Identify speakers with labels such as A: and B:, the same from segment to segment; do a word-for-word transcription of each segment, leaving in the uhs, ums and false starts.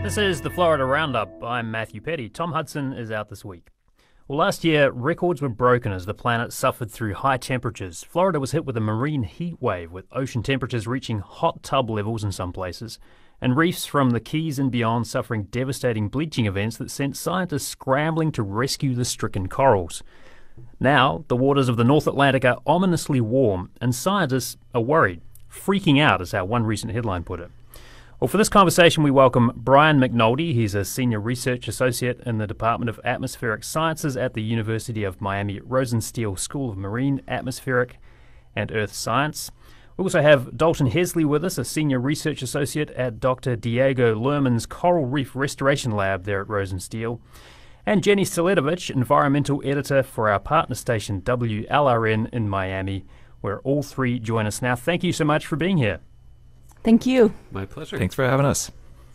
A: This is the Florida Roundup. I'm Matthew Petty. Tom Hudson is out this week. Well, last year, records were broken as the planet suffered through high temperatures. Florida was hit with a marine heat wave, with ocean temperatures reaching hot tub levels in some places, and reefs from the Keys and beyond suffering devastating bleaching events that sent scientists scrambling to rescue the stricken corals. Now, the waters of the North Atlantic are ominously warm, and scientists are worried. Freaking out is how one recent headline put it. Well, for this conversation, we welcome Brian McNoldy. He's a senior research associate in the Department of Atmospheric Sciences at the University of Miami Rosenstiel School of Marine, Atmospheric and Earth Science. We also have Dalton Hesley with us, a senior research associate at Doctor Diego Lerman's Coral Reef Restoration Lab there at Rosenstiel. And Jenny Staletovich, environmental editor for our partner station W L R N in Miami, where all three join us now. Thank you so much for being here.
B: Thank you.
C: My pleasure.
D: Thanks for having us.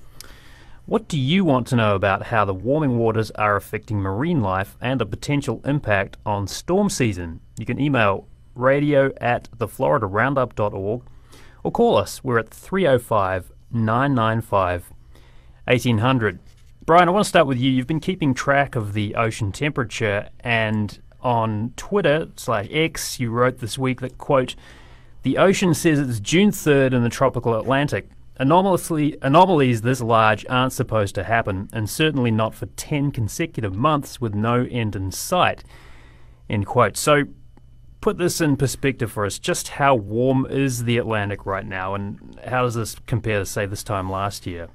A: What do you want to know about how the warming waters are affecting marine life and the potential impact on storm season? You can email radio at the florida roundup dot org or call us. We're at three oh five, nine nine five, eighteen hundred. Brian, I want to start with you. You've been keeping track of the ocean temperature, and on Twitter slash X, you wrote this week that, quote, "The ocean says it's June third in the tropical Atlantic. Anomalously, anomalies this large aren't supposed to happen, and certainly not for ten consecutive months with no end in sight." End quote. So put this in perspective for us. Just how warm is the Atlantic right now, and how does this compare to, say, this time last year?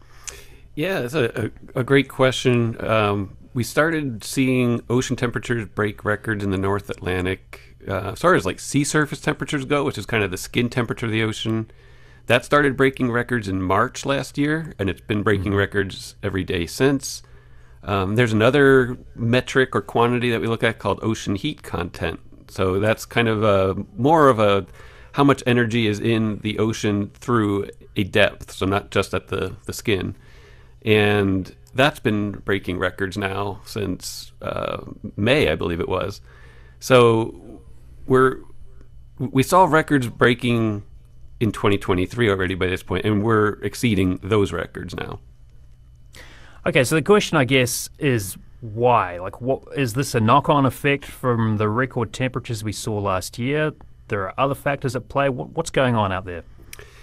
C: Yeah, it's a, a, a great question. Um, we started seeing ocean temperatures break records in the North Atlantic Uh, as far as like sea surface temperatures go, which is kind of the skin temperature of the ocean. That started breaking records in March last year, and it's been breaking mm-hmm. records every day since. Um, there's another metric or quantity that we look at called ocean heat content. So that's kind of a, more of a how much energy is in the ocean through a depth, so not just at the, the skin. And that's been breaking records now since uh, May, I believe it was. So We're we saw records breaking in twenty twenty-three already by this point, and we're exceeding those records now.
A: Okay, so the question, I guess, is why? Like, what is this a knock-on effect from the record temperatures we saw last year? There are other factors at play. What, what's going on out there?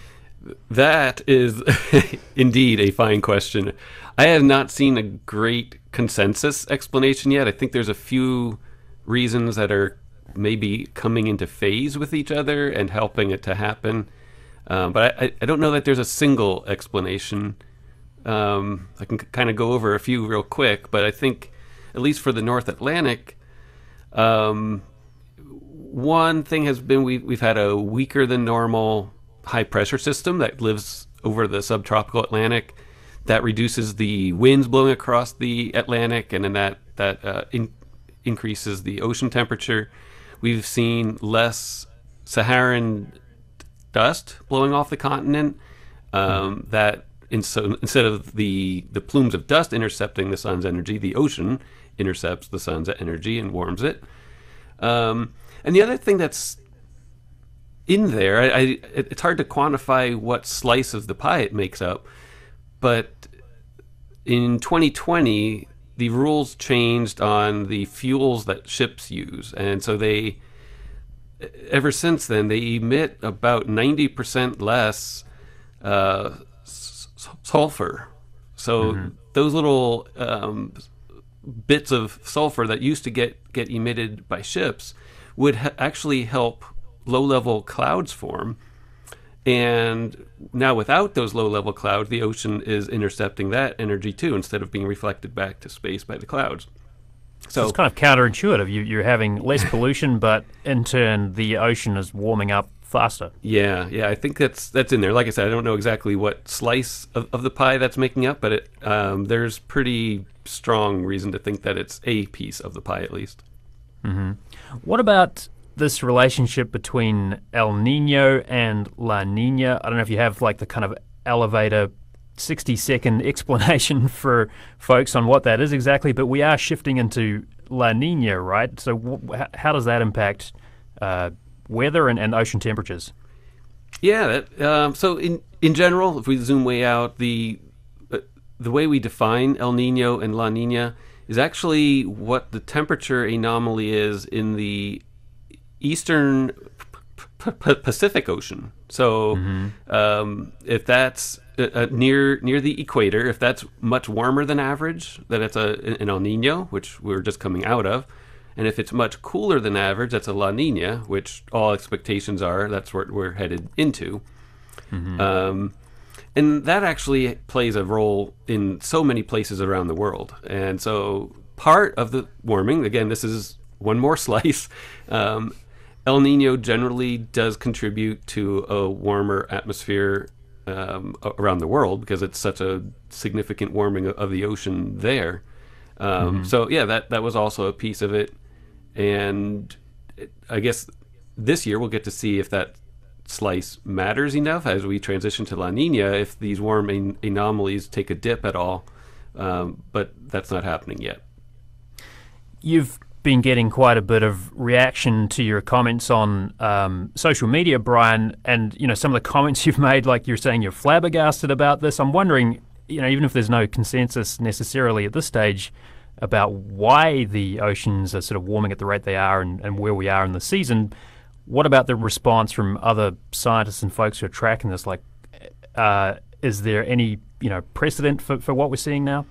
C: That is indeed a fine question. I have not seen a great consensus explanation yet. I think there's a few reasons that are maybe coming into phase with each other and helping it to happen. Um, but I, I don't know that there's a single explanation. Um, I can kind of go over a few real quick, but I think, at least for the North Atlantic, um, one thing has been we, we've had a weaker than normal high pressure system that lives over the subtropical Atlantic that reduces the winds blowing across the Atlantic, and then that, that uh, in, increases the ocean temperature. We've seen less Saharan dust blowing off the continent. Um, that in so, instead of the, the plumes of dust intercepting the sun's energy, the ocean intercepts the sun's energy and warms it. Um, and the other thing that's in there, I, I, it's hard to quantify what slice of the pie it makes up, but in twenty twenty, the rules changed on the fuels that ships use. And so they, ever since then, they emit about ninety percent less uh, s- sulfur. So mm-hmm. those little um, bits of sulfur that used to get, get emitted by ships would ha- actually help low-level clouds form. And now without those low-level clouds, the ocean is intercepting that energy too, instead of being reflected back to space by the clouds.
A: So, so it's kind of counterintuitive. You, you're having less pollution, but in turn, the ocean is warming up faster.
C: Yeah, yeah, I think that's that's in there. Like I said, I don't know exactly what slice of, of the pie that's making up, but it, um, there's pretty strong reason to think that it's a piece of the pie at least.
A: Mm-hmm. What about this relationship between El Nino and La Nina? I don't know if you have like the kind of elevator sixty second explanation for folks on what that is exactly, but we are shifting into La Nina, right? So w- how does that impact uh, weather and, and ocean temperatures?
C: Yeah, that, um, so in, in general, if we zoom way out, the uh, the way we define El Nino and La Nina is actually what the temperature anomaly is in the eastern P- P- Pacific Ocean. So mm-hmm. um, if that's uh, near near the equator, if that's much warmer than average, then it's a an El Nino, which we're just coming out of. And if it's much cooler than average, that's a La Nina, which all expectations are that's what we're headed into. Mm-hmm. Um, and that actually plays a role in so many places around the world. And so part of the warming, again, this is one more slice, um, El Nino generally does contribute to a warmer atmosphere um, around the world because it's such a significant warming of the ocean there. Um, mm-hmm. So, yeah, that, that was also a piece of it. And it, I guess this year we'll get to see if that slice matters enough as we transition to La Nina, if these warm an- anomalies take a dip at all. Um, but that's not happening yet.
A: You've been getting quite a bit of reaction to your comments on um, social media, Brian, and you know some of the comments you've made, like you're saying you're flabbergasted about this. I'm wondering, you know, even if there's no consensus necessarily at this stage about why the oceans are sort of warming at the rate they are and, and where we are in the season, what about the response from other scientists and folks who are tracking this? Like, uh, is there any you know precedent for, for what we're seeing now?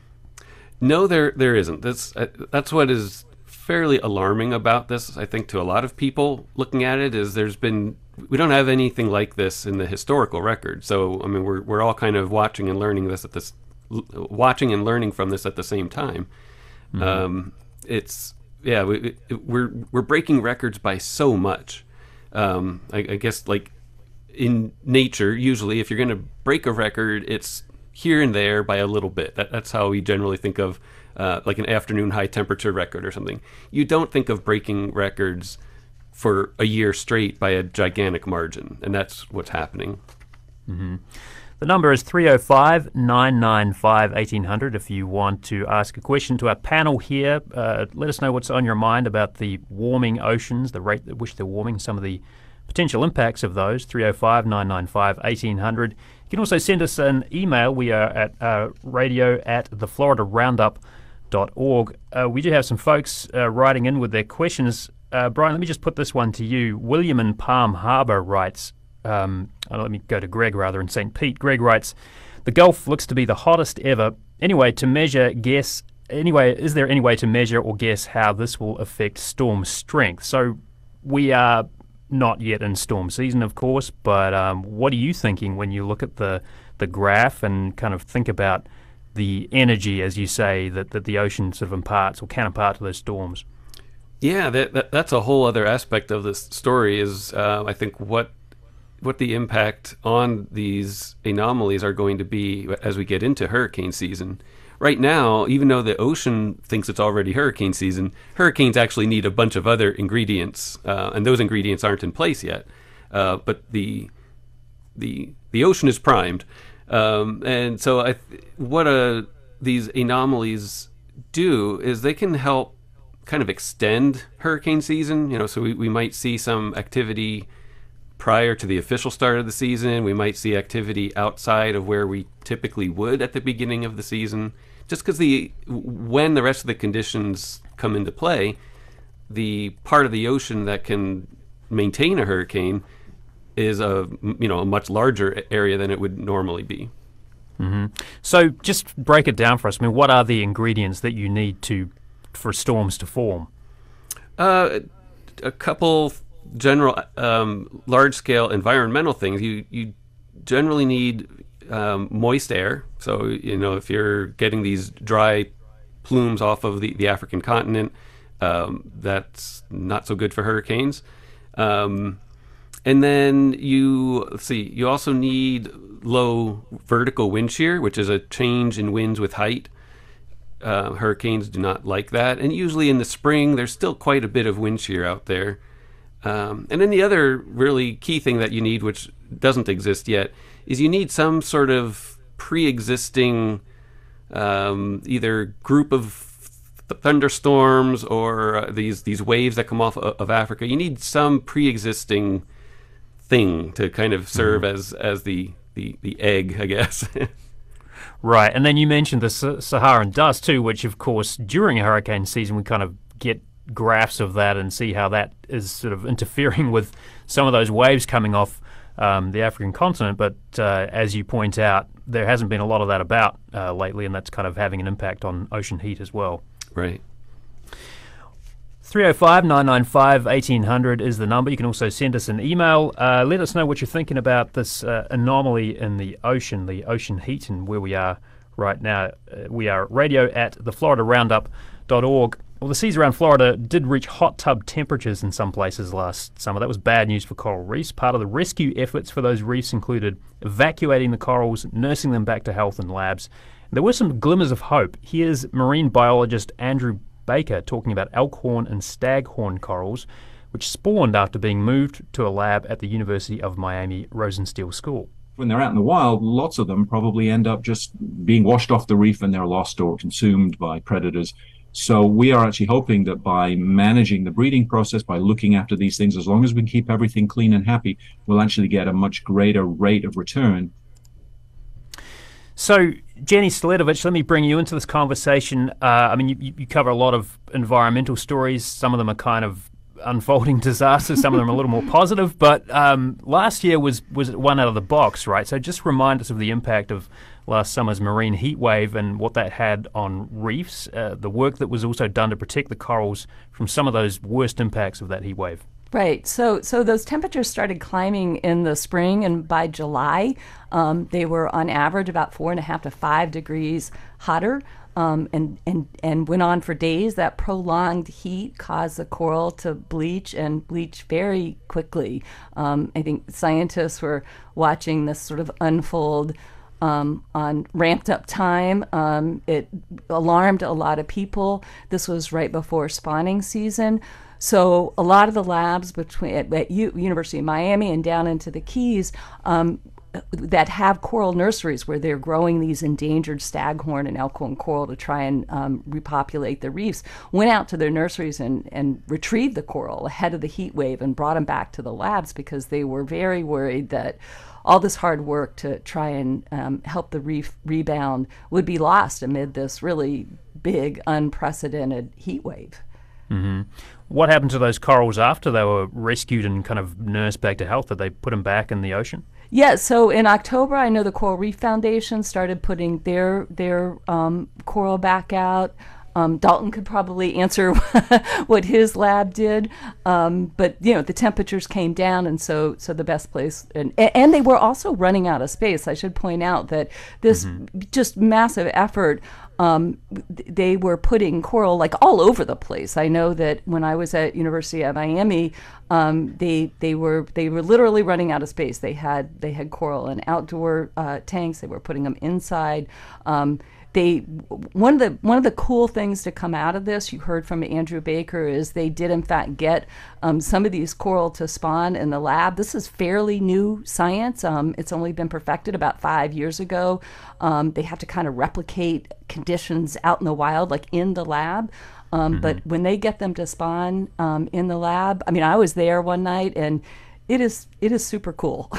C: No, there there isn't. That's uh, that's what is fairly alarming about this, I think, to a lot of people looking at it, is there's been we don't have anything like this in the historical record. So I mean, we're we're all kind of watching and learning this at this, watching and learning from this at the same time. Mm-hmm. Um, it's yeah, we, we're we're breaking records by so much. Um, I, I guess like in nature, usually if you're going to break a record, it's here and there by a little bit. That, that's how we generally think of uh, like an afternoon high temperature record or something. You don't think of breaking records for a year straight by a gigantic margin, and that's what's happening.
A: Mm-hmm. The number is three oh five, nine nine five, eighteen hundred if you want to ask a question to our panel here. Uh, let us know what's on your mind about the warming oceans, the rate at which they're warming, some of the potential impacts of those. three oh five, nine nine five, eighteen hundred. You can also send us an email. We are at uh, radio at the Florida Roundup dot org. Uh, we do have some folks uh, writing in with their questions. Uh, Brian, let me just put this one to you. William in Palm Harbor writes, um, oh, let me go to Greg rather in Saint Pete. Greg writes, the Gulf looks to be the hottest ever. Anyway, to measure, guess, anyway, is there any way to measure or guess how this will affect storm strength? So we are not yet in storm season, of course, but um, what are you thinking when you look at the, the graph and kind of think about the energy, as you say, that, that the ocean sort of imparts or can impart to those storms?
C: Yeah, that, that that's a whole other aspect of this story is, uh, I think, what what the impact on these anomalies are going to be as we get into hurricane season. Right now, even though the ocean thinks it's already hurricane season, hurricanes actually need a bunch of other ingredients, uh, and those ingredients aren't in place yet. Uh, but the the the ocean is primed, um, and so I th- what uh, these anomalies do is they can help kind of extend hurricane season. You know, so we, we might see some activity prior to the official start of the season. We might see activity outside of where we typically would at the beginning of the season. Just because the when the rest of the conditions come into play, the part of the ocean that can maintain a hurricane is a you know a much larger area than it would normally be.
A: Mm-hmm. So just break it down for us. I mean, what are the ingredients that you need to for storms to form?
C: Uh, a couple general um, large-scale environmental things. You you generally need um, moist air. So you know if you're getting these dry plumes off of the, the African continent, um, that's not so good for hurricanes. Um, and then you let's see. You also need low vertical wind shear, which is a change in winds with height. Uh, hurricanes do not like that, and usually in the spring there's still quite a bit of wind shear out there. Um, and then the other really key thing that you need, which doesn't exist yet, is you need some sort of pre-existing um, either group of th- thunderstorms or uh, these these waves that come off of, of Africa. You need some pre-existing thing to kind of serve mm-hmm. as as the, the, the egg, I guess.
A: Right, and then you mentioned the Saharan dust too, which of course during a hurricane season we kind of get graphs of that and see how that is sort of interfering with some of those waves coming off um, the African continent. But uh, as you point out, there hasn't been a lot of that about uh, lately, and that's kind of having an impact on ocean heat as well.
C: Right.
A: three oh five, nine nine five, eighteen hundred is the number. You can also send us an email. Uh, let us know what you're thinking about this uh, anomaly in the ocean, the ocean heat, and where we are right now. Uh, we are at radio at the florida roundup dot org. Well, the seas around Florida did reach hot tub temperatures in some places last summer. That was bad news for coral reefs. Part of the rescue efforts for those reefs included evacuating the corals, nursing them back to health in labs. There were some glimmers of hope. Here's marine biologist Andrew Baker talking about elkhorn and staghorn corals, which spawned after being moved to a lab at the University of Miami Rosenstiel School.
B: When they're out in the wild, lots of them probably end up just being washed off the reef and they're lost or consumed by predators. So we are actually hoping that by managing the breeding process, by looking after these things, as long as we keep everything clean and happy, we'll actually get a much greater rate of return.
A: So, Jenny Staletovich, let me bring you into this conversation. Uh, I mean, you, you cover a lot of environmental stories. Some of them are kind of unfolding disasters. Some of them are a little more positive. But um, last year was, was one out of the box, right? So just remind us of the impact of last summer's marine heat wave and what that had on reefs, uh, the work that was also done to protect the corals from some of those worst impacts of that heat wave.
D: Right. So so those temperatures started climbing in the spring, and by July, um, they were on average about four and a half to five degrees hotter, um, and, and, and went on for days. That prolonged heat caused the coral to bleach and bleach very quickly. Um, I think scientists were watching this sort of unfold Um, on ramped up time. Um, it alarmed a lot of people. This was right before spawning season. So a lot of the labs between at, at U, University of Miami and down into the Keys um, that have coral nurseries where they're growing these endangered staghorn and elkhorn coral to try and um, repopulate the reefs, went out to their nurseries and, and retrieved the coral ahead of the heat wave and brought them back to the labs because they were very worried that all this hard work to try and um, help the reef rebound would be lost amid this really big, unprecedented heat wave.
A: Mm-hmm. What happened to those corals after they were rescued and kind of nursed back to health? Did they put them back in the ocean?
D: Yeah, so in October, I know the Coral Reef Foundation started putting their, their um, coral back out. Um, Dalton could probably answer what his lab did, um, but you know the temperatures came down, and so so the best place, and and they were also running out of space. I should point out that this mm-hmm. just massive effort. Um, they were putting coral like all over the place. I know that when I was at University of Miami, um, they they were they were literally running out of space. They had they had coral in outdoor uh, tanks. They were putting them inside. Um, They one of the one of the cool things to come out of this, you heard from Andrew Baker, is they did in fact get um, some of these coral to spawn in the lab. This is fairly new science. Um, it's only been perfected about five years ago. Um, they have to kind of replicate conditions out in the wild, like in the lab. Um, mm-hmm. But when they get them to spawn um, in the lab, I mean, I was there one night, and it is it is super cool.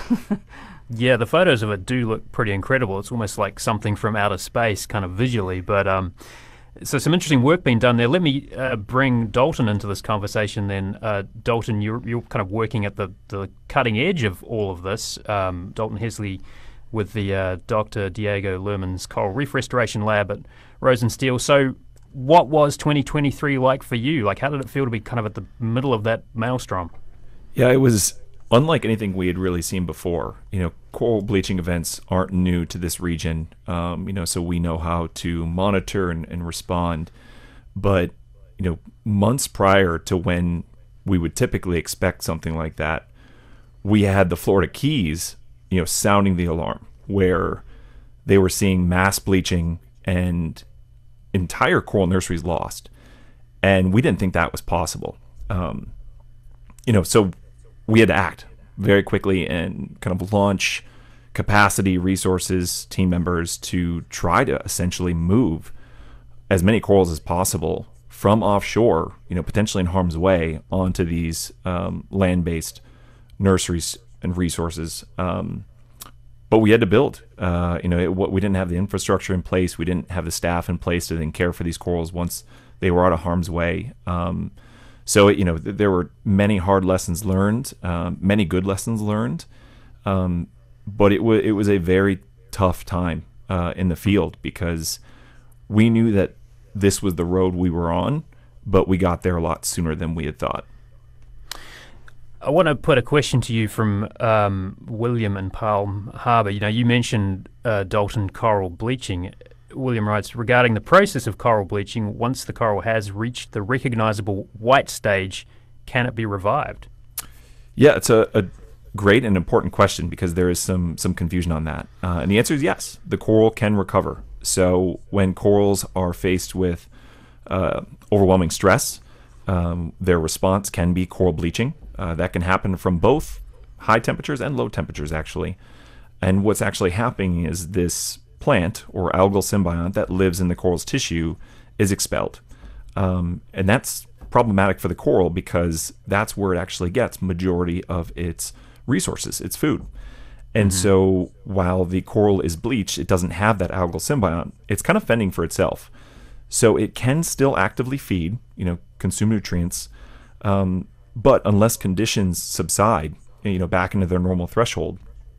A: Yeah, the photos of it do look pretty incredible. It's almost like something from outer space, kind of visually. But um, so some interesting work being done there. Let me uh, bring Dalton into this conversation then. Uh, Dalton, you're you're kind of working at the, the cutting edge of all of this. Um, Dalton Hesley with the uh, Doctor Diego Lerman's Coral Reef Restoration Lab at Rosenstiel. So what was twenty twenty-three like for you? Like, how did it feel to be kind of at the middle of that maelstrom?
E: Yeah, it was unlike anything we had really seen before. You know, coral bleaching events aren't new to this region, um, you know, so we know how to monitor and, and respond. But, you know, months prior to when we would typically expect something like that, we had the Florida Keys, you know, sounding the alarm, where they were seeing mass bleaching and entire coral nurseries lost. And we didn't think that was possible. Um, you know, so we had to act very quickly and kind of launch capacity, resources, team members to try to essentially move as many corals as possible from offshore, you know, potentially in harm's way, onto these um, land-based nurseries and resources. Um, but we had to build. Uh, you know, it, we didn't have the infrastructure in place. We didn't have the staff in place to then care for these corals once they were out of harm's way. Um, so, you know, th- there were many hard lessons learned, um, many good lessons learned, um, but it, w- it was a very tough time uh, in the field because we knew that this was the road we were on, but we got there a lot sooner than we had thought.
A: I want to put a question to you from um, William in Palm Harbor. You know, you mentioned uh, Dalton coral bleaching. William writes, regarding the process of coral bleaching, once the coral has reached the recognizable white stage, can it be revived?
E: Yeah, it's a, a great and important question because there is some some confusion on that. Uh, and the answer is yes, the coral can recover. So when corals are faced with uh, overwhelming stress, um, their response can be coral bleaching. Uh, that can happen from both high temperatures and low temperatures, actually. And what's actually happening is this plant or algal symbiont that lives in the coral's tissue is expelled. Um, and that's problematic for the coral because that's where it actually gets majority of its resources, its food. And mm-hmm. so while the coral is bleached, it doesn't have that algal symbiont. It's kind of fending for itself. So it can still actively feed, you know, consume nutrients, um, but unless conditions subside, you know, back into their normal threshold,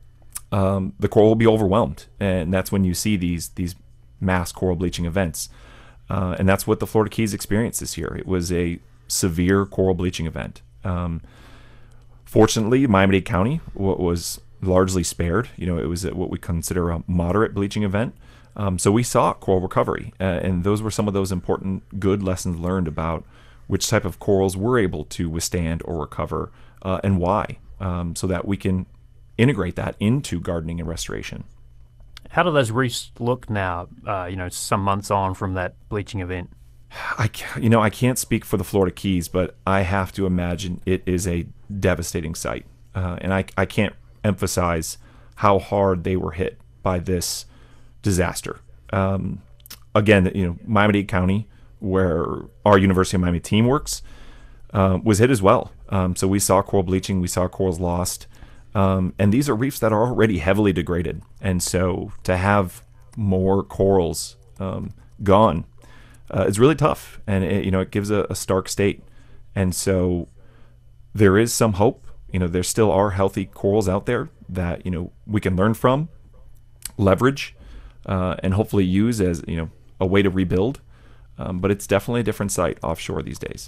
E: um, the coral will be overwhelmed, and that's when you see these these mass coral bleaching events. Uh, and that's what the Florida Keys experienced this year. It was a severe coral bleaching event. Um, fortunately, Miami-Dade County w- was largely spared. You know, it was what we consider a moderate bleaching event. Um, so we saw coral recovery, uh, and those were some of those important good lessons learned about which type of corals we're able to withstand or recover, uh, and why, um, so that we can integrate that into gardening and restoration.
A: How do those reefs look now, uh, you know, some months on from that bleaching event?
E: I, you know, I can't speak for the Florida Keys, but I have to imagine it is a devastating sight. Uh, and I, I can't emphasize how hard they were hit by this disaster. Um, again, you know, Miami-Dade County, where our University of Miami team works, uh, was hit as well. Um, so we saw coral bleaching, we saw corals lost. Um, and these are reefs that are already heavily degraded. And so to have more corals um, gone uh, is really tough. And, it, you know, it gives a, a stark state. And so there is some hope. You know, there still are healthy corals out there that, you know, we can learn from, leverage, uh, and hopefully use as, you know, a way to rebuild. Um, but it's definitely a different sight offshore these days.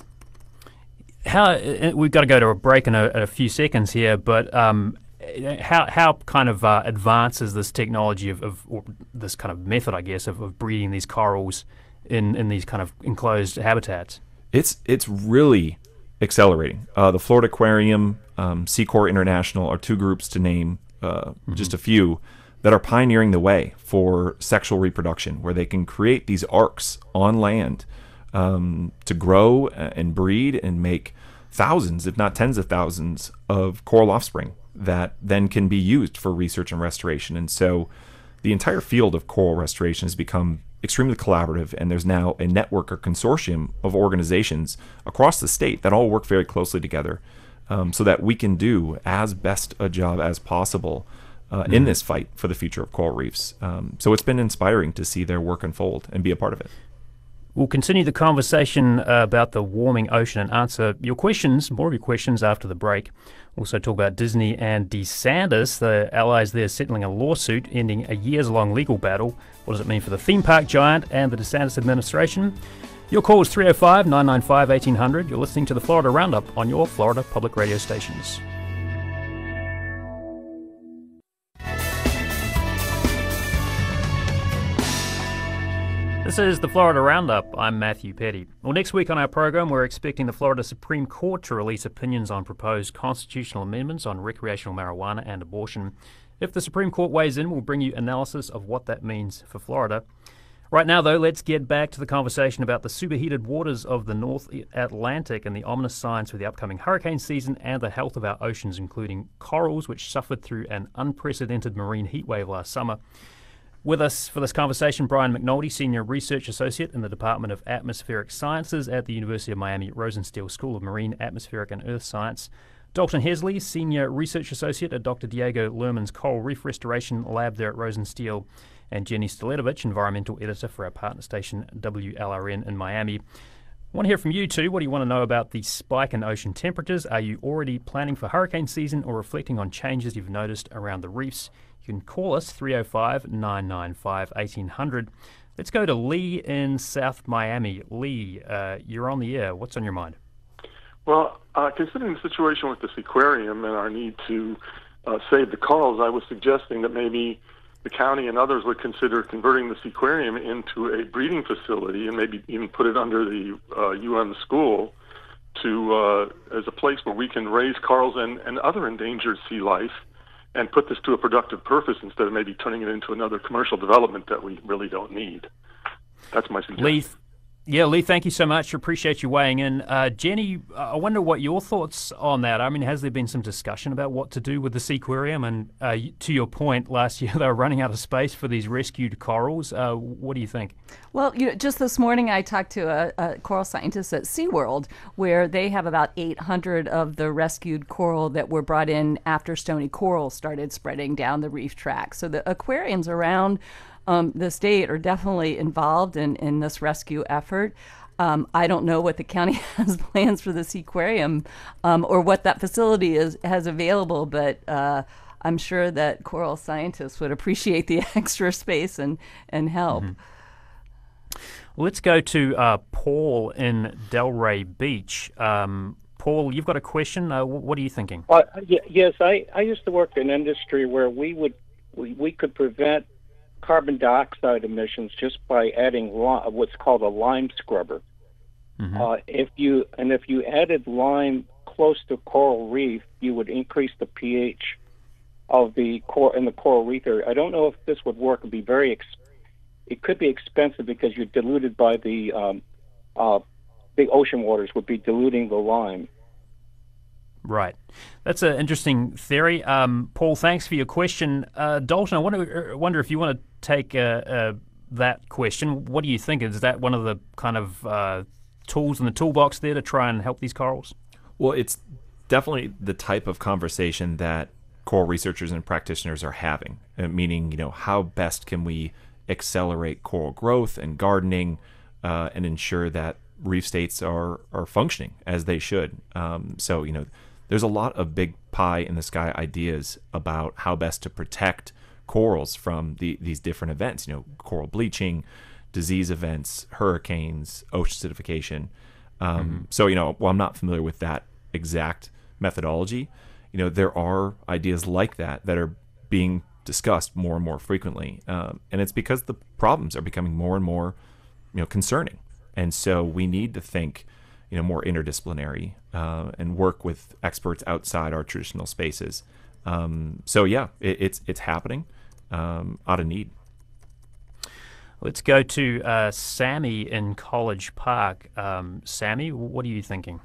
A: How we've got to go to a break in a, a few seconds here, but um, how how kind of uh, advanced is this technology of, of or this kind of method, I guess, of, of breeding these corals in, in these kind of enclosed habitats?
E: It's it's really accelerating. Uh, the Florida Aquarium, um, Seacorp International are two groups to name, uh, mm-hmm. just a few, that are pioneering the way for sexual reproduction, where they can create these arcs on land um, to grow and breed and make thousands, if not tens of thousands, of coral offspring that then can be used for research and restoration. And so the entire field of coral restoration has become extremely collaborative, and there's now a network or consortium of organizations across the state that all work very closely together um, so that we can do as best a job as possible Uh, mm-hmm. in this fight for the future of coral reefs. Um, so it's been inspiring to see their work unfold and be a part of it.
A: We'll continue the conversation uh, about the warming ocean and answer your questions, more of your questions after the break. Also talk about Disney and DeSantis, the allies there settling a lawsuit ending a years-long legal battle. What does it mean for the theme park giant and the DeSantis administration? Your call is three oh five, nine nine five, eighteen hundred. You're listening to the Florida Roundup on your Florida public radio stations. This is the Florida Roundup. I'm Matthew Petty. Well, next week on our program, we're expecting the Florida Supreme Court to release opinions on proposed constitutional amendments on recreational marijuana and abortion. If the Supreme Court weighs in, we'll bring you analysis of what that means for Florida. Right now, though, let's get back to the conversation about the superheated waters of the North Atlantic and the ominous signs for the upcoming hurricane season and the health of our oceans, including corals, which suffered through an unprecedented marine heat wave last summer. With us for this conversation, Brian McNoldy, Senior Research Associate in the Department of Atmospheric Sciences at the University of Miami Rosenstiel School of Marine, Atmospheric and Earth Science. Dalton Hesley, Senior Research Associate at Doctor Diego Lerman's Coral Reef Restoration Lab there at Rosenstiel, and Jenny Staletovich, Environmental Editor for our partner station W L R N in Miami. I want to hear from you too. What do you want to know about the spike in ocean temperatures? Are you already planning for hurricane season or reflecting on changes you've noticed around the reefs? You can call us three oh five, nine nine five, eighteen hundred. Let's go to Lee in South Miami. Lee, uh, you're on the air. What's on your mind?
F: Well, uh, considering the situation with this aquarium and our need to uh, save the corals, I was suggesting that maybe the county and others would consider converting this aquarium into a breeding facility and maybe even put it under the uh, U M school to uh, as a place where we can raise corals and, and other endangered sea life and put this to a productive purpose instead of maybe turning it into another commercial development that we really don't need. That's my suggestion.
A: Lee, yeah, Lee, thank you so much. Appreciate you weighing in. Uh, Jenny, I wonder what your thoughts on that. I mean, has there been some discussion about what to do with this aquarium? And uh, to your point, last year they were running out of space for these rescued corals. Uh, what do you think?
D: Well, you know, just this morning I talked to a, a coral scientist at SeaWorld, where they have about eight hundred of the rescued coral that were brought in after stony coral started spreading down the reef track. So the aquariums around Um, the state are definitely involved in, in this rescue effort. Um, I don't know what the county has plans for this aquarium um, or what that facility is has available, but uh, I'm sure that coral scientists would appreciate the extra space and, and help.
A: Mm-hmm. Let's go to uh, Paul in Delray Beach. Um, Paul, you've got a question. Uh, what are you thinking?
G: Uh, y- yes, I, I used to work in industry where we would we, we could prevent carbon dioxide emissions just by adding li- what's called a lime scrubber. Mm-hmm. Uh, if you and if you added lime close to coral reef, you would increase the pH of the core in the coral reef area. I don't know if this would work. It'd be very. Ex- it could be expensive because you're diluted by the um, uh, the ocean waters would be diluting the lime.
A: Right. That's an interesting theory. Um, Paul, thanks for your question. Uh, Dalton, I wonder, wonder if you want to take uh, uh, that question. What do you think? Is that one of the kind of uh, tools in the toolbox there to try and help these corals?
E: Well, it's definitely the type of conversation that coral researchers and practitioners are having, uh, meaning, you know, how best can we accelerate coral growth and gardening uh, and ensure that reef states are, are functioning as they should. Um, so, you know, there's a lot of big pie in the sky ideas about how best to protect corals from the, these different events, you know, coral bleaching, disease events, hurricanes, ocean acidification. Um, mm-hmm. So, you know, while I'm not familiar with that exact methodology, you know, there are ideas like that that are being discussed more and more frequently. Um, and it's because the problems are becoming more and more, you know, concerning. And so we need to think, you know, more interdisciplinary uh, and work with experts outside our traditional spaces. Um, so yeah, it, it's it's happening um, out of need.
A: Let's go to uh, Sammy in College Park. Um, Sammy, what are you thinking?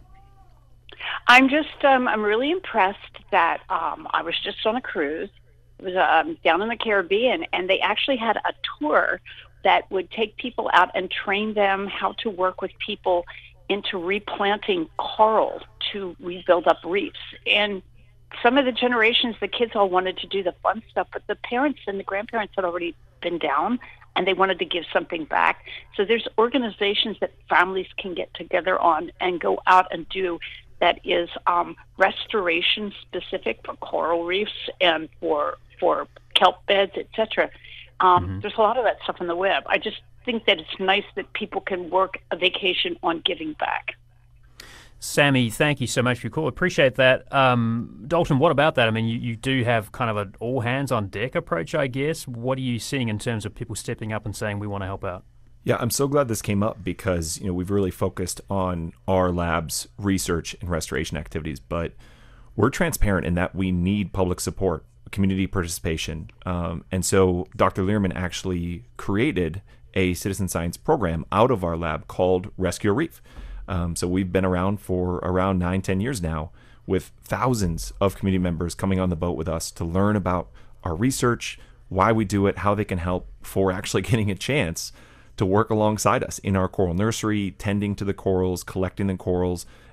H: I'm just um, I'm really impressed that um, I was just on a cruise. It was um, down in the Caribbean, and they actually had a tour that would take people out and train them how to work with people into replanting coral to rebuild up reefs. And some of the generations, the kids all wanted to do the fun stuff, but the parents and the grandparents had already been down, and they wanted to give something back. So there's organizations that families can get together on and go out and do that is um, restoration specific for coral reefs and for for kelp beds, et cetera. Um, mm-hmm. There's a lot of that stuff on the web. I just think that it's nice that people can work a vacation on giving back.
A: Sammy, thank you so much for your call. Appreciate that. Um, Dalton, what about that? I mean, you, you do have kind of an all-hands-on-deck approach, I guess. What are you seeing in terms of people stepping up and saying we want to help out?
E: Yeah, I'm so glad this came up because, you know, we've really focused on our lab's research and restoration activities, but we're transparent in that we need public support, community participation. Um, and so Doctor Learman actually created a citizen science program out of our lab called Rescue a Reef. Um, so we've been around for around nine, ten years now with thousands of community members coming on the boat with us to learn about our research, why we do it, how they can help for actually getting a chance to work alongside us in our coral nursery, tending to the corals, collecting the corals,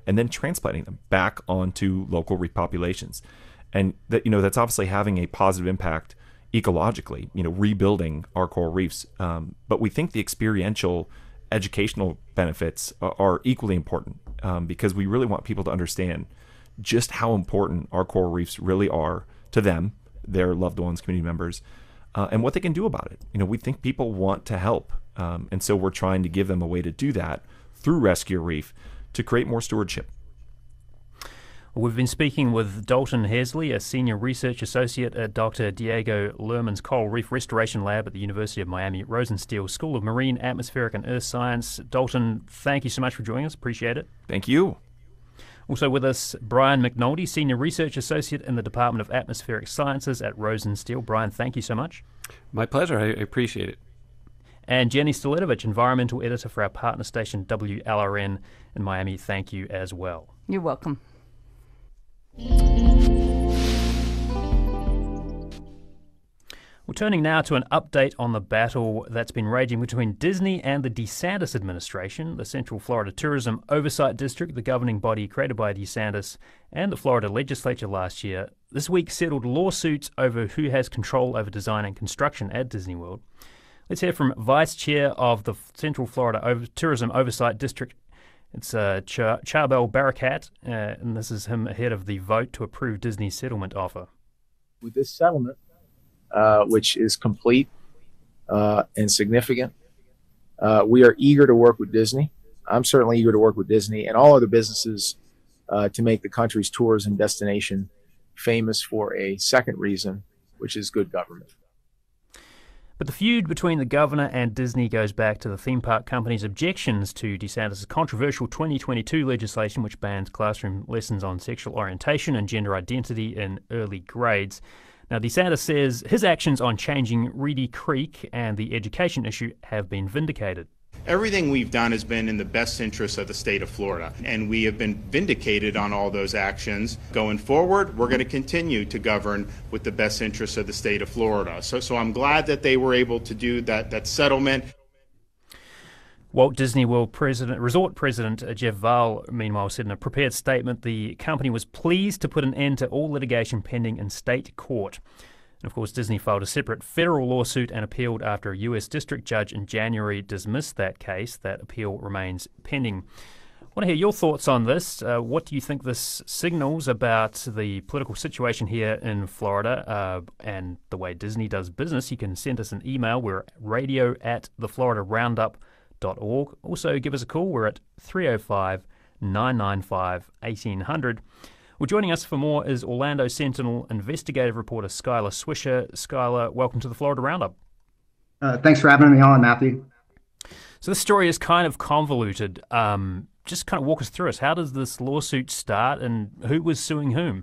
E: and then transplanting them back onto local reef populations. And that, you know, that's obviously having a positive impact ecologically, you know, rebuilding our coral reefs. Um, but we think the experiential educational benefits are, are equally important, um, because we really want people to understand just how important our coral reefs really are to them, their loved ones, community members, uh, and what they can do about it. You know, we think people want to help. Um, and so we're trying to give them a way to do that through Rescue Reef to create more stewardship.
A: We've been speaking with Dalton Hesley, a senior research associate at Doctor Diego Lerman's Coral Reef Restoration Lab at the University of Miami Rosenstiel School of Marine, Atmospheric and Earth Science. Dalton, thank you so much for joining us. Appreciate it.
E: Thank you.
A: Also with us, Brian McNoldy, senior research associate in the Department of Atmospheric Sciences at Rosenstiel. Brian, thank you so much.
C: My pleasure. I appreciate it.
A: And Jenny Staletovich, environmental editor for our partner station W L R N in Miami. Thank you as well.
D: You're welcome.
A: We're turning now to an update on the battle that's been raging between Disney and the DeSantis administration. The Central Florida Tourism Oversight District, the governing body created by DeSantis, and the Florida legislature last year, this week settled lawsuits over who has control over design and construction at Disney World. Let's hear from Vice Chair of the Central Florida Over- Tourism Oversight District. It's uh, Ch- Charbel Barakat, uh, and this is him ahead of the vote to approve Disney's settlement offer.
I: With this settlement, uh, which is complete uh, and significant, uh, we are eager to work with Disney. I'm certainly eager to work with Disney and all other businesses uh, to make the country's tourism destination famous for a second reason, which is good government.
A: But the feud between the governor and Disney goes back to the theme park company's objections to DeSantis' controversial twenty twenty-two legislation which bans classroom lessons on sexual orientation and gender identity in early grades. Now, DeSantis says his actions on changing Reedy Creek and the education issue have been vindicated.
J: Everything we've done has been in the best interest of the state of Florida, and we have been vindicated on all those actions. Going forward, we're going to continue to govern with the best interests of the state of Florida. So, so I'm glad that they were able to do that, that settlement.
A: Walt Disney World President, Resort President Jeff Vahl, meanwhile, said in a prepared statement the company was pleased to put an end to all litigation pending in state court. And of course, Disney filed a separate federal lawsuit and appealed after a U S district judge in January dismissed that case. That appeal remains pending. I want to hear your thoughts on this. Uh, what do you think this signals about the political situation here in Florida uh, and the way Disney does business? You can send us an email. We're at radio at the florida roundup dot org. Also, give us a call. We're at three oh five, nine nine five, eighteen hundred. Well, joining us for more is Orlando Sentinel investigative reporter Skyler Swisher. Skyler, welcome to the Florida Roundup.
K: Uh, thanks for having me on, Matthew.
A: So this story is kind of convoluted. Um, just kind of walk us through us. How does this lawsuit start and who was suing whom?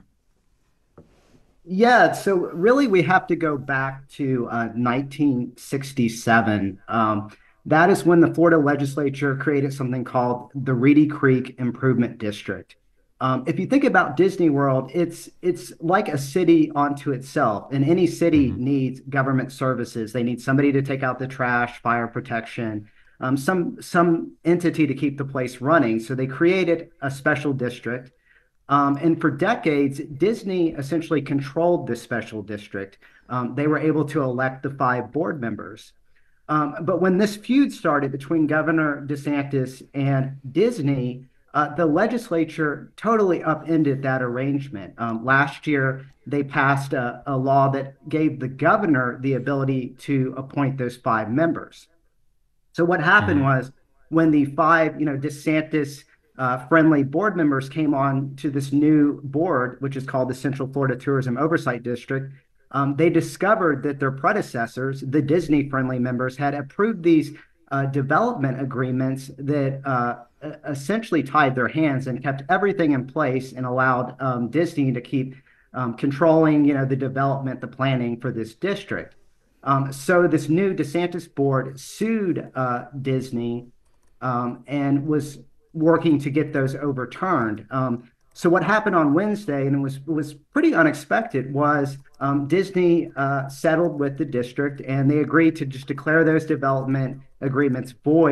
K: Yeah, so really we have to go back to uh, nineteen sixty-seven. Um, that is when the Florida legislature created something called the Reedy Creek Improvement District. Um, if you think about Disney World, it's it's like a city onto itself, and any city mm-hmm. needs government services. They need somebody to take out the trash, fire protection, um, some some entity to keep the place running. So they created a special district, um, and for decades, Disney essentially controlled this special district. Um, they were able to elect the five board members. Um, but when this feud started between Governor DeSantis and Disney, Uh, the legislature totally upended that arrangement. Um, last year, they passed a, a law that gave the governor the ability to appoint those five members. So what happened mm-hmm. was when the five, you know, DeSantis uh, friendly board members came on to this new board, which is called the Central Florida Tourism Oversight District, um, they discovered that their predecessors, the Disney friendly members, had approved these uh, development agreements that uh, essentially tied their hands and kept everything in place and allowed um, Disney to keep um, controlling, you know, the development, the planning for this district. Um, so this new DeSantis board sued uh, Disney um, and was working to get those overturned. Um, so what happened on Wednesday, and it was was pretty unexpected, was um, Disney uh, settled with the district, and they agreed to just declare those development agreements void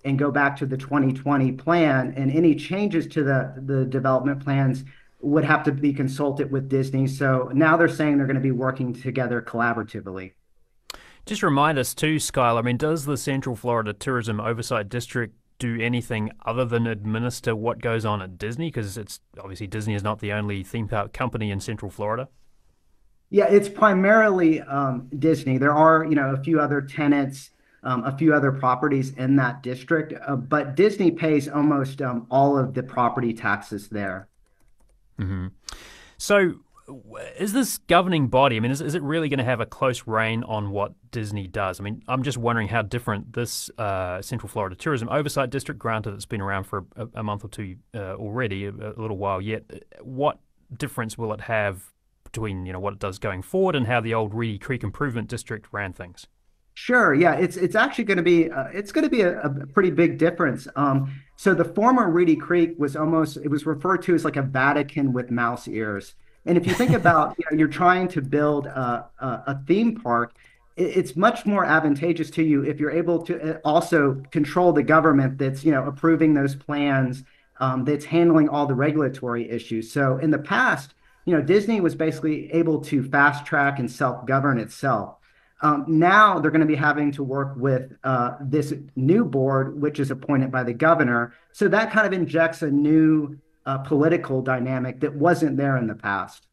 K: and go back to the twenty twenty plan, and any changes to the, the development plans would have to be consulted with Disney. So now they're saying they're going to be working together collaboratively.
A: Just remind us too, Skyler, I mean, does the Central Florida Tourism Oversight District do anything other than administer what goes on at Disney? Because it's obviously Disney is not the only theme park company in Central Florida.
K: Yeah, it's primarily um, Disney. There are, you know, a few other tenants, um, a few other properties in that district, uh, but Disney pays almost um, all of the property taxes there.
A: Mm-hmm. So is this governing body, I mean, is, is it really going to have a close rein on what Disney does? I mean, I'm just wondering how different this uh, Central Florida Tourism Oversight District, granted it's been around for a, a month or two uh, already, a, a little while yet, what difference will it have between, you know, what it does going forward and how the old Reedy Creek Improvement District ran things?
K: Sure. Yeah, it's it's actually going to be uh, it's going to be a, a pretty big difference. Um, so the former Reedy Creek was almost it was referred to as like a Vatican with mouse ears. And if you think about, you know, you're trying to build a, a, a theme park, it, it's much more advantageous to you if you're able to also control the government that's, you know, approving those plans, um, that's handling all the regulatory issues. So in the past, you know, Disney was basically able to fast track and self-govern itself. Um, now they're going to be having to work with uh, this new board, which is appointed by the governor. So that kind of injects a new uh, political dynamic that wasn't there in the past.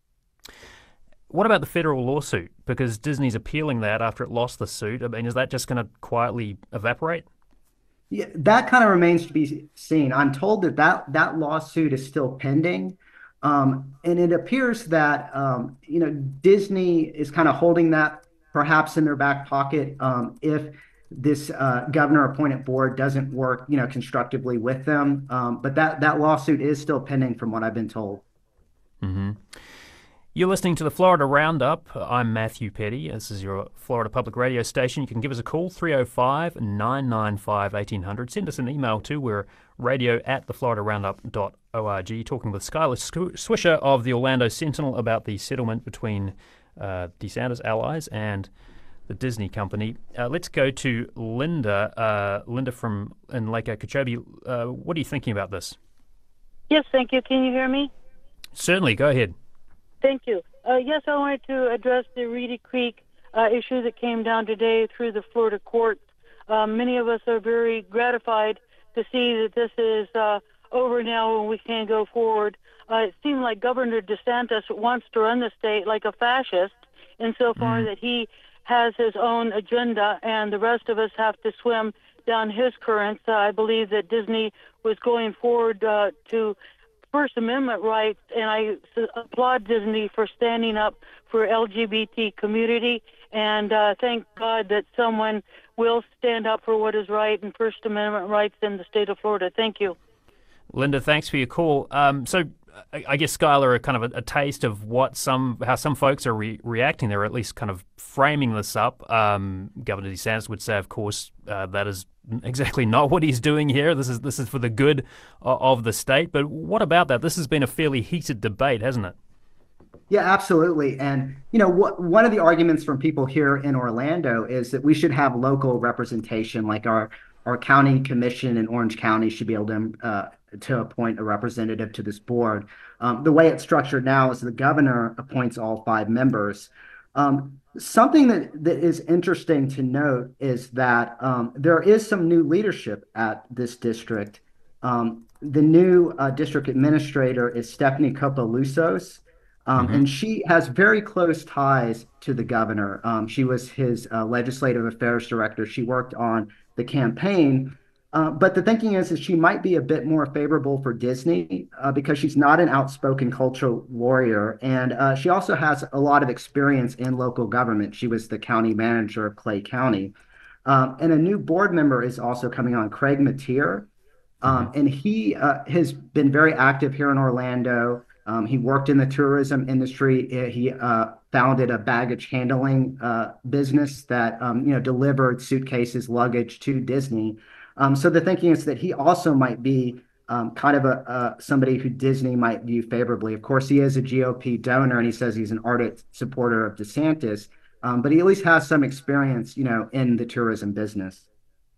A: What about the federal lawsuit? Because Disney's appealing that after it lost the suit. I mean, is that just going to quietly evaporate?
K: Yeah, that kind of remains to be seen. I'm told that that, that lawsuit is still pending. Um, and it appears that, um, you know, Disney is kind of holding that perhaps in their back pocket um, if this uh, governor-appointed board doesn't work, you know, constructively with them. Um, but that, that lawsuit is still pending from what I've been told.
A: Mm-hmm. You're listening to the Florida Roundup. I'm Matthew Petty. This is your Florida Public Radio station. You can give us a call, three oh five, nine nine five, eighteen hundred. Send us an email too. We're radio at the florida roundup dot org. Talking with Skyler Swisher of the Orlando Sentinel about the settlement between uh, DeSantis allies and the Disney company. Uh, let's go to Linda. Uh, Linda from in Lake Okeechobee. Uh, what are you thinking about this?
L: Yes, thank you. Can you hear me?
A: Certainly. Go ahead.
L: Thank you. Uh, yes, I wanted to address the Reedy Creek uh, issue that came down today through the Florida courts. Uh, many of us are very gratified to see that this is uh, over now and we can go forward. Uh, it seemed like Governor DeSantis wants to run the state like a fascist insofar mm. that he has his own agenda and the rest of us have to swim down his currents. Uh, I believe that Disney was going forward uh, to First Amendment rights, and I applaud Disney for standing up for L G B T community, and uh, thank God that someone will stand up for what is right and First Amendment rights in the state of Florida. Thank you.
A: Linda, thanks for your call. Um, so I, I guess, Skyler, a kind of a, a taste of what some, how some folks are re- reacting. They're at least kind of framing this up. Um, Governor DeSantis would say, of course, uh, that is exactly not what he's doing here. This is this is for the good of, of the state. But what about that? This has been a fairly heated debate, hasn't it?
K: Yeah, absolutely. And, you know, wh- one of the arguments from people here in Orlando is that we should have local representation, like our, our county commission in Orange County should be able to, uh, to appoint a representative to this board. Um, the way it's structured now is the governor appoints all five members. Um, something that, that is interesting to note is that um, there is some new leadership at this district. Um, the new uh, district administrator is Stephanie Copalusos, um, mm-hmm. and she has very close ties to the governor. Um, she was his uh, legislative affairs director. She worked on the campaign. Uh, but the thinking is that she might be a bit more favorable for Disney uh, because she's not an outspoken cultural warrior. And uh, she also has a lot of experience in local government. She was the county manager of Clay County. Um, and a new board member is also coming on, Craig Mateer. Um, and he uh, has been very active here in Orlando. Um, he worked in the tourism industry. He uh, founded a baggage handling uh, business that um, you know delivered suitcases, luggage to Disney. Um, so the thinking is that he also might be um, kind of a uh, somebody who Disney might view favorably. Of course, he is a G O P donor, and he says he's an ardent supporter of DeSantis, um, but he at least has some experience, you know, in the tourism business.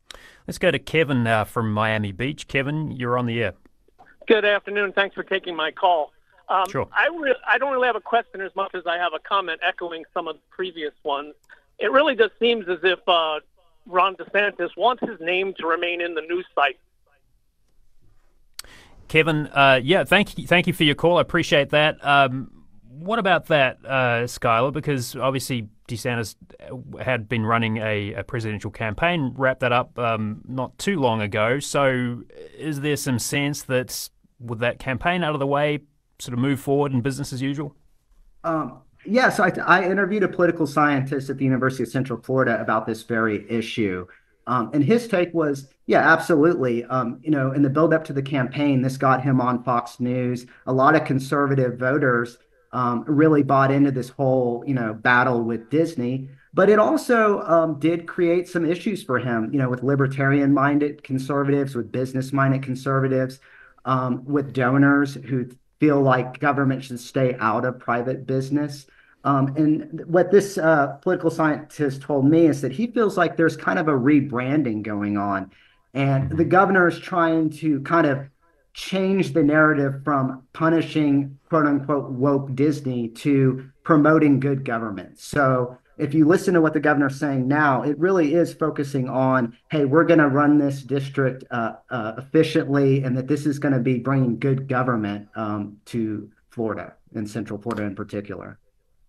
A: Let's go to Kevin uh, from Miami Beach. Kevin, you're on the air.
M: Good afternoon. Thanks for taking my call. Um,
A: Sure.
M: I, re- I don't really have a question as much as I have a comment echoing some of the previous ones. It really just seems as if uh, Ron DeSantis wants his name to remain in the news site.
A: Kevin, uh, yeah, thank you, thank you for your call. I appreciate that. Um, what about that, uh, Skyler? Because obviously DeSantis had been running a, a presidential campaign, wrapped that up um, not too long ago. So is there some sense that with that campaign out of the way, sort of move forward and business as usual?
K: Um, yeah, so I, I interviewed a political scientist at the University of Central Florida about this very issue. Um, and his take was, yeah, absolutely. Um, you know, in the build up to the campaign, this got him on Fox News. A lot of conservative voters um, really bought into this whole, you know, battle with Disney. But it also um, did create some issues for him, you know, with libertarian minded conservatives, with business minded conservatives, um, with donors who feel like government should stay out of private business. Um, and what this uh, political scientist told me is that he feels like there's kind of a rebranding going on. And the governor is trying to kind of change the narrative from punishing, quote unquote, woke Disney to promoting good government. So if you listen to what the governor's saying now, it really is focusing on, hey, we're going to run this district uh, uh, efficiently, and that this is going to be bringing good government um, to Florida, and Central Florida in particular.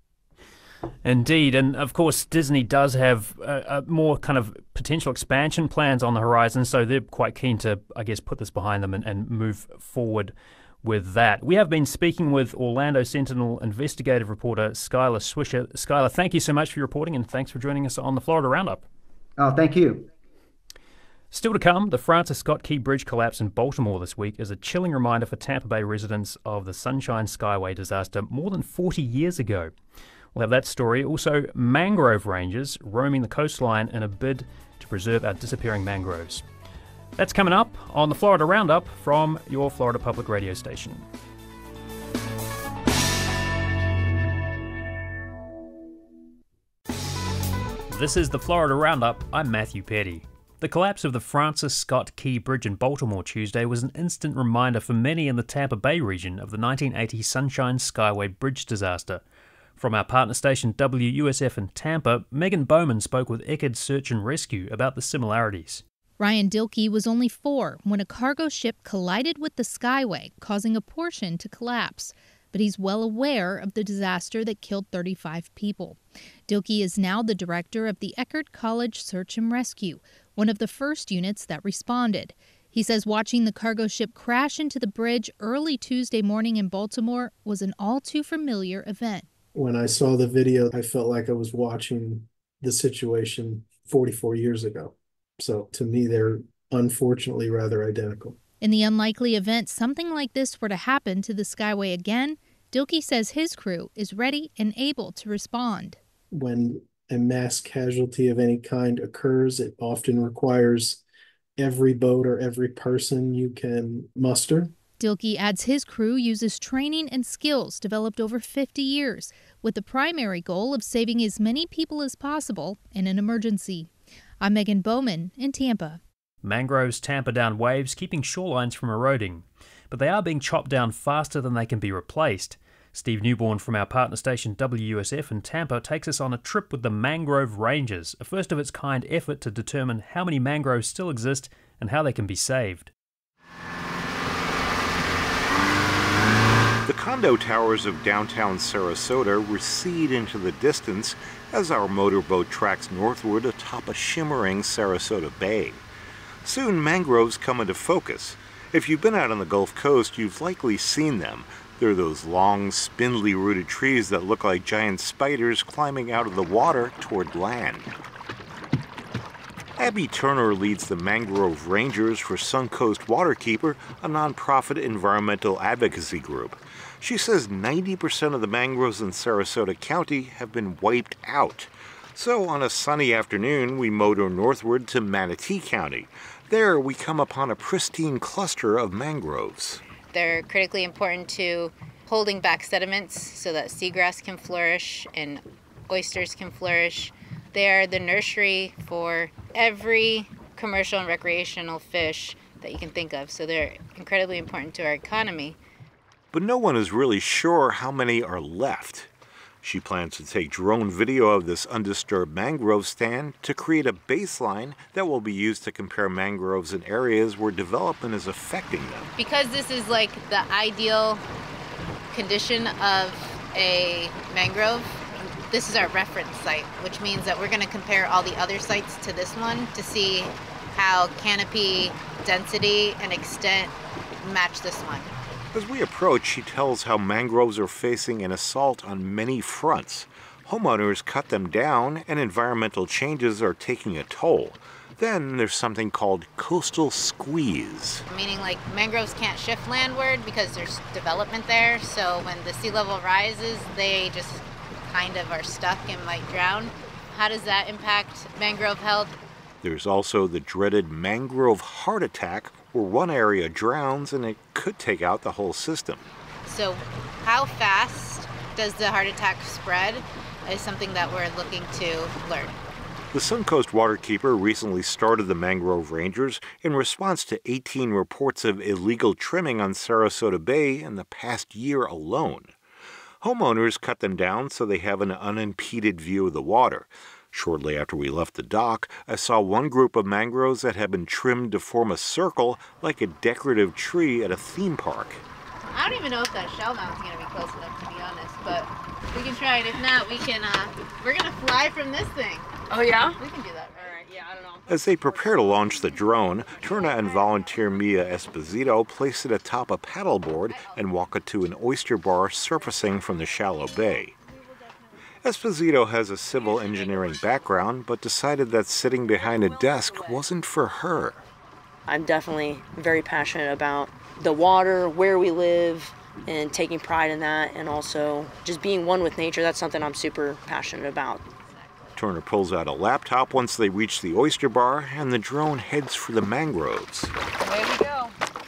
A: Indeed, and of course Disney does have uh, uh, more kind of potential expansion plans on the horizon, so they're quite keen to, I guess, put this behind them and, and move forward with that. We have been speaking with Orlando Sentinel investigative reporter Skyler Swisher. Skyler, thank you so much for your reporting, and thanks for joining us on the Florida Roundup.
K: Oh, thank you.
A: Still to come, the Francis Scott Key Bridge collapse in Baltimore this week is a chilling reminder for Tampa Bay residents of the Sunshine Skyway disaster more than forty years ago. We'll have that story. Also, mangrove rangers roaming the coastline in a bid to preserve our disappearing mangroves. That's coming up on the Florida Roundup from your Florida Public Radio station. This is the Florida Roundup. I'm Matthew Petty. The collapse of the Francis Scott Key Bridge in Baltimore Tuesday was an instant reminder for many in the Tampa Bay region of the nineteen eighty Sunshine Skyway Bridge disaster. From our partner station W U S F in Tampa, Megan Bowman spoke with Eckerd Search and Rescue about the similarities.
N: Ryan Dilkey was only four when a cargo ship collided with the Skyway, causing a portion to collapse. But he's well aware of the disaster that killed thirty-five people. Dilkey is now the director of the Eckerd College Search and Rescue, one of the first units that responded. He says watching the cargo ship crash into the bridge early Tuesday morning in Baltimore was an all-too-familiar event.
O: When I saw the video, I felt like I was watching the situation forty-four years ago. So to me, they're unfortunately rather identical.
N: In the unlikely event something like this were to happen to the Skyway again, Dilkey says his crew is ready and able to respond.
O: When a mass casualty of any kind occurs, it often requires every boat or every person you can muster.
N: Dilkey adds his crew uses training and skills developed over fifty years, with the primary goal of saving as many people as possible in an emergency. I'm Megan Bowman in Tampa.
A: Mangroves tamper down waves, keeping shorelines from eroding. But they are being chopped down faster than they can be replaced. Steve Newborn from our partner station W U S F in Tampa takes us on a trip with the Mangrove Rangers, a first-of-its-kind effort to determine how many mangroves still exist and how they can be saved.
P: The condo towers of downtown Sarasota recede into the distance as our motorboat tracks northward atop a shimmering Sarasota Bay. Soon mangroves come into focus. If you've been out on the Gulf Coast, you've likely seen them. They're those long, spindly-rooted trees that look like giant spiders climbing out of the water toward land. Abby Turner leads the Mangrove Rangers for Suncoast Waterkeeper, a nonprofit environmental advocacy group. She says ninety percent of the mangroves in Sarasota County have been wiped out. So on a sunny afternoon, we motor northward to Manatee County. There we come upon a pristine cluster of mangroves.
Q: They're critically important to holding back sediments so that seagrass can flourish and oysters can flourish. They are the nursery for every commercial and recreational fish that you can think of. So they're incredibly important to our economy.
P: But no one is really sure how many are left. She plans to take drone video of this undisturbed mangrove stand to create a baseline that will be used to compare mangroves in areas where development is affecting them.
Q: Because this is like the ideal condition of a mangrove, this is our reference site, which means that we're going to compare all the other sites to this one to see how canopy density and extent match this one.
P: As we approach, she tells how mangroves are facing an assault on many fronts. Homeowners cut them down, and environmental changes are taking a toll. Then there's something called coastal squeeze.
Q: Meaning like mangroves can't shift landward because there's development there. So when the sea level rises, they just kind of are stuck and might drown. How does that impact mangrove health?
P: There's also the dreaded mangrove heart attack, where one area drowns and it could take out the whole system.
Q: So how fast does the heart attack spread is something that we're looking to learn.
P: The Suncoast Waterkeeper recently started the mangrove rangers in response to eighteen reports of illegal trimming on Sarasota Bay in the past year alone. Homeowners cut them down so they have an unimpeded view of the water. Shortly after we left the dock, I saw one group of mangroves that had been trimmed to form a circle like a decorative tree at a theme park.
Q: I don't even know if that shell mount's going to be close enough, to be honest, but we can try it. If not, we can, uh, we're going to fly from this thing.
D: Oh, yeah?
Q: We can do that. All right, yeah, I don't know.
P: As they prepare to launch the drone, Turna and volunteer Mia Esposito place it atop a paddleboard and walk it to an oyster bar surfacing from the shallow bay. Esposito has a civil engineering background, but decided that sitting behind a desk wasn't for her.
R: I'm definitely very passionate about the water, where we live, and taking pride in that, and also just being one with nature. That's something I'm super passionate about.
P: Turner pulls out a laptop once they reach the oyster bar, and the drone heads for the mangroves.
Q: Away we go.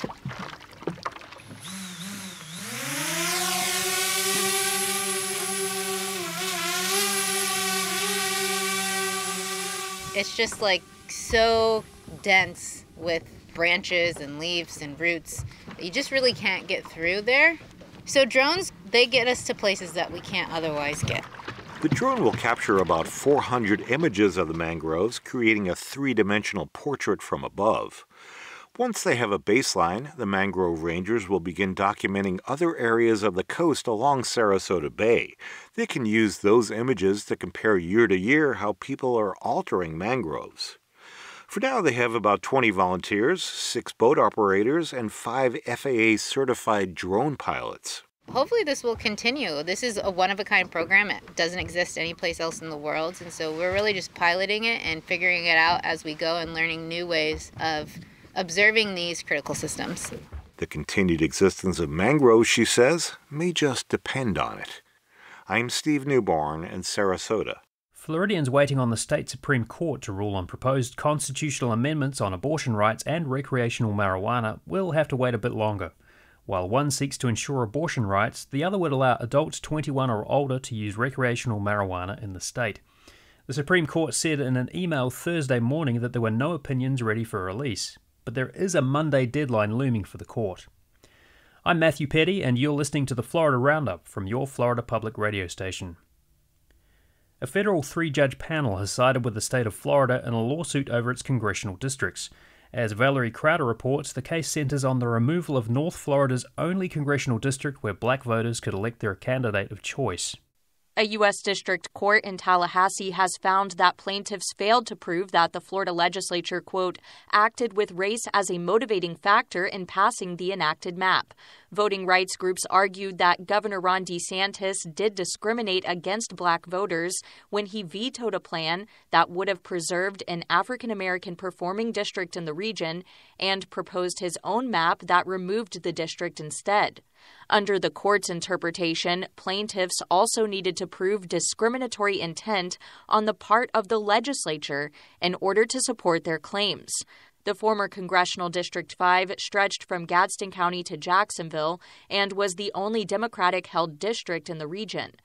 Q: It's just like so dense with branches and leaves and roots that you just really can't get through there. So drones, they get us to places that we can't otherwise get.
P: The drone will capture about four hundred images of the mangroves, creating a three-dimensional portrait from above. Once they have a baseline, the mangrove rangers will begin documenting other areas of the coast along Sarasota Bay. They can use those images to compare year to year how people are altering mangroves. For now, they have about twenty volunteers, six boat operators, and five F A A-certified drone pilots.
Q: Hopefully this will continue. This is a one-of-a-kind program. It doesn't exist anyplace else in the world, and so we're really just piloting it and figuring it out as we go and learning new ways of observing these critical systems.
P: The continued existence of mangroves, she says, may just depend on it. I'm Steve Newborn in Sarasota.
A: Floridians waiting on the state Supreme Court to rule on proposed constitutional amendments on abortion rights and recreational marijuana will have to wait a bit longer. While one seeks to ensure abortion rights, the other would allow adults twenty-one or older to use recreational marijuana in the state. The Supreme Court said in an email Thursday morning that there were no opinions ready for release, but there is a Monday deadline looming for the court. I'm Matthew Petty, and you're listening to the Florida Roundup from your Florida Public Radio station. A federal three-judge panel has sided with the state of Florida in a lawsuit over its congressional districts. As Valerie Crowder reports, the case centers on the removal of North Florida's only congressional district where black voters could elect their candidate of choice.
S: A U S District Court in Tallahassee has found that plaintiffs failed to prove that the Florida legislature, quote, acted with race as a motivating factor in passing the enacted map. Voting rights groups argued that Governor Ron DeSantis did discriminate against black voters when he vetoed a plan that would have preserved an African-American performing district in the region and proposed his own map that removed the district instead. Under the court's interpretation, plaintiffs also needed to prove discriminatory intent on the part of the legislature in order to support their claims. The former Congressional District five stretched from Gadsden County to Jacksonville and was the only Democratic-held district in the region.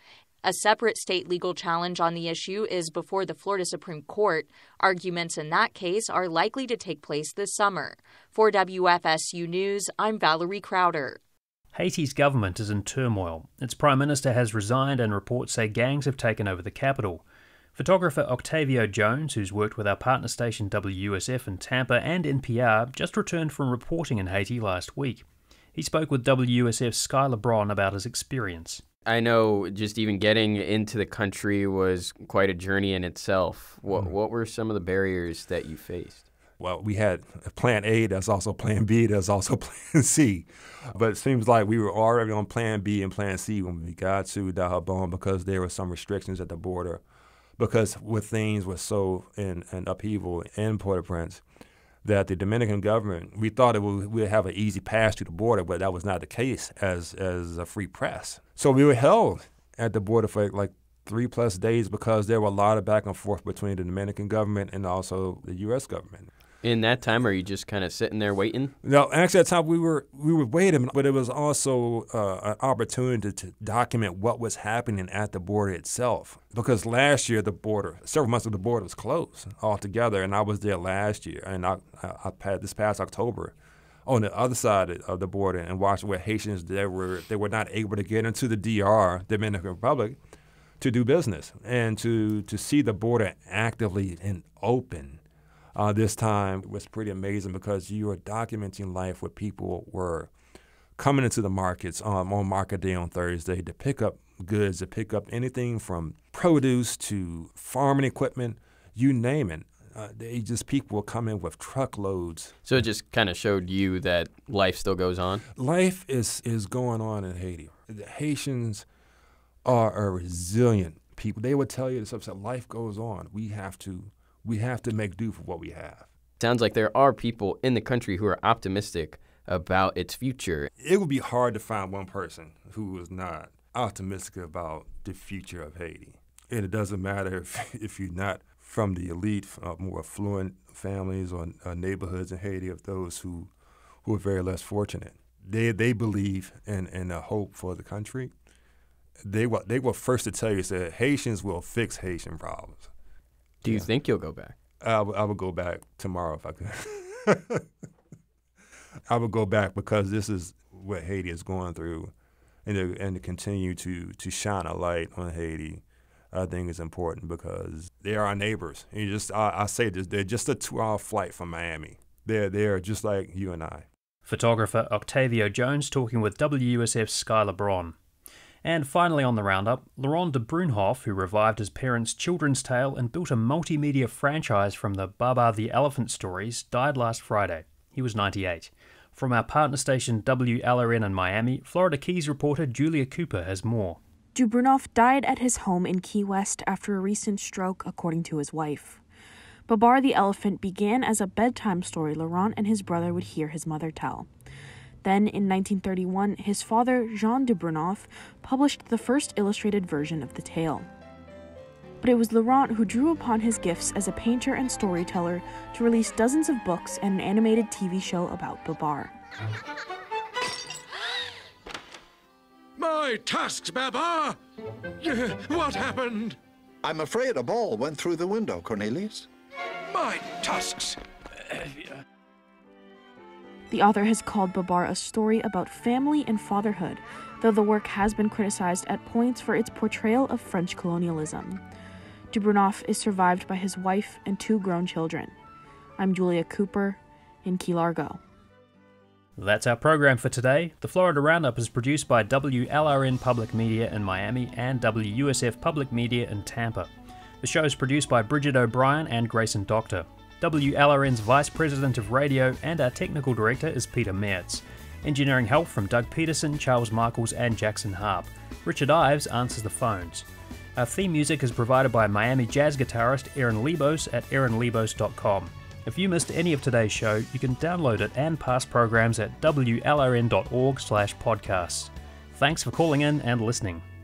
S: A separate state legal challenge on the issue is before the Florida Supreme Court. Arguments in that case are likely to take place this summer. For W F S U News, I'm Valerie Crowder.
A: Haiti's government is in turmoil. Its prime minister has resigned and reports say gangs have taken over the capital. Photographer Octavio Jones, who's worked with our partner station W U S F in Tampa and N P R, just returned from reporting in Haiti last week. He spoke with W U S F's Skyler about his experience.
T: I know just even getting into the country was quite a journey in itself. What, mm. what were some of the barriers that you faced?
U: Well, we had plan A, there's also plan B, there's also plan C. But it seems like we were already on plan B and plan C when we got to Dalton because there were some restrictions at the border. Because when things were so in an upheaval in Port-au-Prince, that the Dominican government, we thought it would we'd have an easy pass to the border, but that was not the case as as a free press. So we were held at the border for like three plus days because there were a lot of back and forth between the Dominican government and also the U S government.
T: In that time, are you just kind of sitting there waiting?
U: No, actually, at that time we were we were waiting, but it was also uh, an opportunity to document what was happening at the border itself. Because last year the border, several months of the border was closed altogether, and I was there last year, and I, I, I this past October, on the other side of the border, and watched where Haitians they were they were not able to get into the D R, Dominican Republic, to do business, and to to see the border actively and open. Uh, this time was pretty amazing because you were documenting life where people were coming into the markets um, on market day on Thursday to pick up goods, to pick up anything from produce to farming equipment, you name it. Uh, they just people were coming with truckloads.
T: So it just kind of showed you that life still goes on?
U: Life is, is going on in Haiti. The Haitians are a resilient people. They would tell you this stuff, life goes on. We have to We have to make do for what we have.
T: Sounds like there are people in the country who are optimistic about its future.
U: It would be hard to find one person who is not optimistic about the future of Haiti. And it doesn't matter if, if you're not from the elite, uh, more affluent families or uh, neighborhoods in Haiti of those who, who are very less fortunate. They they believe in, in a hope for the country. They were, they were first to tell you that Haitians will fix Haitian problems.
T: Do you yeah. think you'll go back?
U: I, w- I would go back tomorrow if I could. I would go back because this is what Haiti is going through, and to, and to continue to to shine a light on Haiti, I think is important because they are our neighbors. And you just I, I say this, they're just a two-hour flight from Miami. They're they're just like you and I.
A: Photographer Octavio Jones talking with W U S F's Skyler Braun. And finally on the roundup, Laurent de Brunhoff, who revived his parents' children's tale and built a multimedia franchise from the Baba the Elephant stories, died last Friday. He was ninety-eight. From our partner station W L R N in Miami, Florida Keys reporter Julia Cooper has more.
V: De Brunhoff died at his home in Key West after a recent stroke, according to his wife. Babar the Elephant began as a bedtime story Laurent and his brother would hear his mother tell. Then, in nineteen thirty-one, his father, Jean de Brunhoff, published the first illustrated version of the tale. But it was Laurent who drew upon his gifts as a painter and storyteller to release dozens of books and an animated T V show about Babar.
W: My tusks, Babar! What happened?
X: I'm afraid a ball went through the window, Cornelius.
W: My tusks!
V: The author has called Babar a story about family and fatherhood, though the work has been criticized at points for its portrayal of French colonialism. De Brunhoff is survived by his wife and two grown children. I'm Julia Cooper in Key Largo.
A: That's our program for today. The Florida Roundup is produced by W L R N Public Media in Miami and W U S F Public Media in Tampa. The show is produced by Bridget O'Brien and Grayson Doctor. W L R N's Vice President of Radio and our Technical Director is Peter Mertz. Engineering help from Doug Peterson, Charles Markles and Jackson Harp. Richard Ives answers the phones. Our theme music is provided by Miami jazz guitarist Aaron Lebos at aaron lebos dot com. If you missed any of today's show, you can download it and past programs at w l r n dot org slash podcasts. Thanks for calling in and listening.